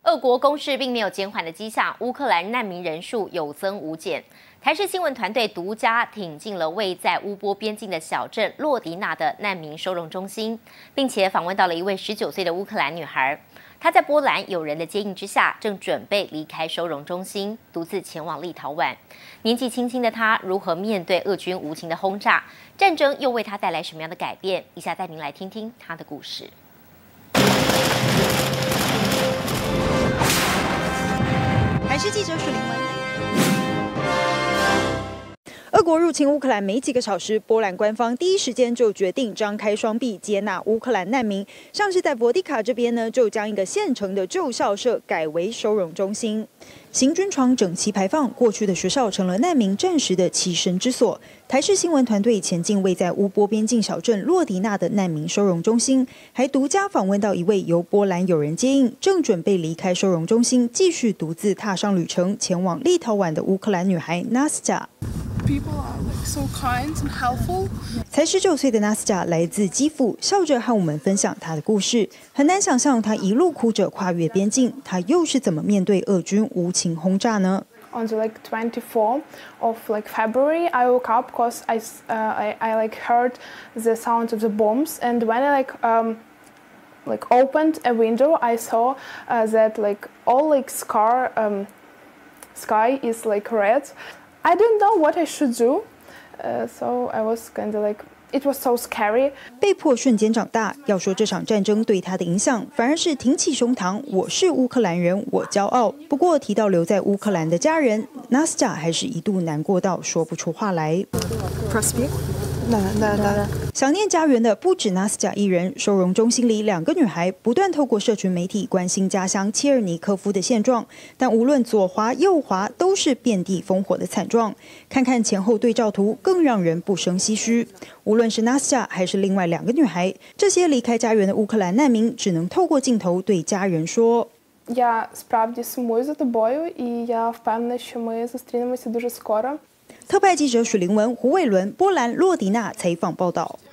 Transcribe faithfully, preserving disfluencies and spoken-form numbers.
俄国攻势并没有减缓的迹象，乌克兰难民人数有增无减。台视新闻团队独家挺进了位在乌波边境的小镇洛迪纳的难民收容中心，并且访问到了一位十九岁的乌克兰女孩。她在波兰友人的接应之下，正准备离开收容中心，独自前往立陶宛。年纪轻轻的她如何面对俄军无情的轰炸？战争又为她带来什么样的改变？以下带您来听听她的故事。 台视记者许凌文。俄国入侵乌克兰没几个小时，波兰官方第一时间就决定张开双臂接纳乌克兰难民。像是在博迪卡这边呢，就将一个现成的旧校舍改为收容中心，行军床整齐排放，过去的学校成了难民暂时的栖身之所。台视新闻团队前进位在乌波边境小镇洛迪纳的难民收容中心，还独家访问到一位由波兰友人接应，正准备离开收容中心，继续独自踏上旅程前往立陶宛的乌克兰女孩 Nastya。People are like so kind and helpful. 才十九岁的 Nastya 来自基辅，笑着和我们分享她的故事。很难想象她一路哭着跨越边境，她又是怎么面对俄军无情轰炸呢？ On the like twenty-fourth of like February, I woke up because I, uh, I I like heard the sound of the bombs, and when I like um like opened a window, I saw uh, that like all like scar um sky is like red. I didn't know what I should do, uh, so I was kind of like, it was so scary. 被迫瞬间长大，要说这场战争对他的影响，反而是挺起胸膛，我是乌克兰人，我骄傲。不过提到留在乌克兰的家人 ，Nastya 还是一度难过到说不出话来。想念家园的不止 Nastya 一人，收容中心里两个女孩不断透过社群媒体关心家乡切尔尼科夫的现状，但无论左滑右滑，都是遍地烽火的惨状。看看前后对照图，更让人不胜唏嘘。无论是 Nastya 还是另外两个女孩，这些离开家园的乌克兰难民，只能透过镜头对家人说。 Я справді сумую за тобою, і я впевнена, що ми зустрінемося дуже скоро. 特派记者许凌文、胡伟伦，波兰洛迪纳采访报道。